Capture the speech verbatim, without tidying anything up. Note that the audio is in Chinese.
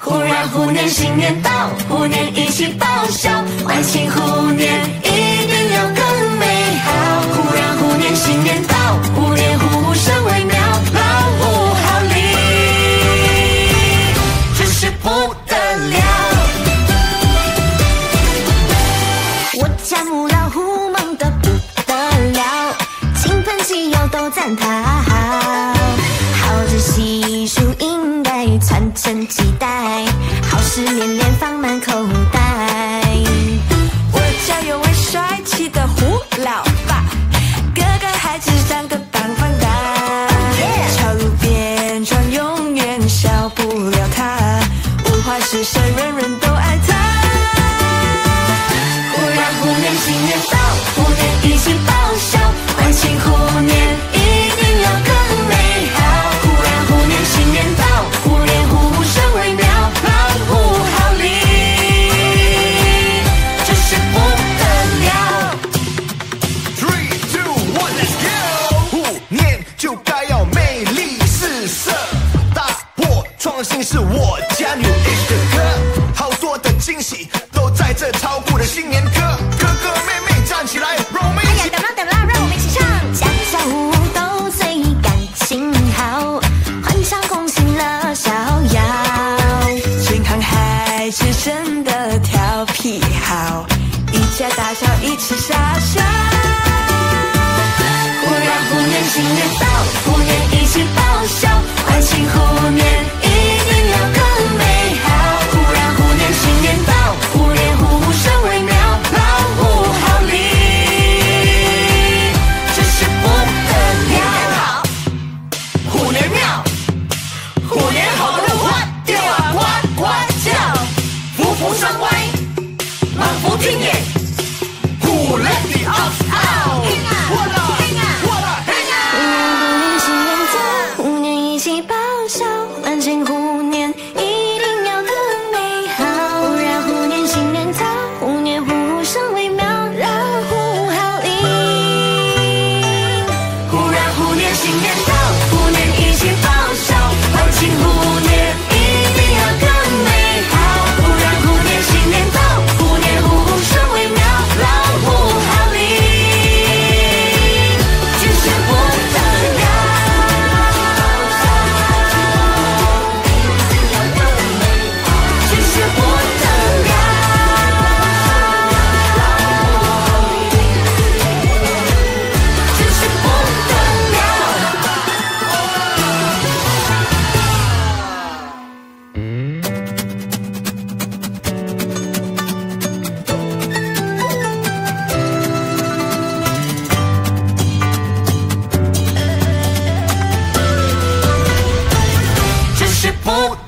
忽然虎年新年到，虎年一起报晓，欢庆虎年一定要更美好。忽然虎年新年到，虎年虎虎生威妙，老虎好利，真是不得了。我家母老虎猛得不得了，亲朋戚友都赞他好，好日习书应该传承几代，好事连连放满口袋。 我家有位帅气的虎老爸，个个孩子长得棒棒哒，桥路边撞永远少不了他，无坏事事人人都爱他。 忽然虎年新年到，虎年一起报晓，欢庆虎年一定要更美好。忽然虎年新年到，虎年虎虎生威妙，老虎好利，真是不得了。 Three, two, one, let's go！ 虎年就该要魅力四射，大破创新是我家 New Age 的歌，好多的惊喜都在这超酷的新年歌，哥哥妹妹站起来，让我们一起。 等了等了，让我们一起唱。家家户户都最感情好，欢唱恭喜乐逍遥。 健康还是真的调皮好，一家大小一起傻笑。 忽然虎年新年到，虎年一起报晓，欢庆虎年一定要更美好。忽然虎年新年到，虎年虎虎生威妙，老虎好利，真是不得了。虎年妙，虎年好的话就要呱呱叫，福福双威，满福听也， 虎 let the ox out！ 我的我的虎年新年到，虎年一起报晓，欢庆虎年一定要更美好。忽然虎年新年到，虎年虎虎生威妙，老虎好利。忽然虎年新年到，虎年一起报晓，欢庆虎年一定要更美好。忽然虎年新年到，虎年虎虎生威妙，老虎好利，真是不得了。真是不得了。真是不得了。真是不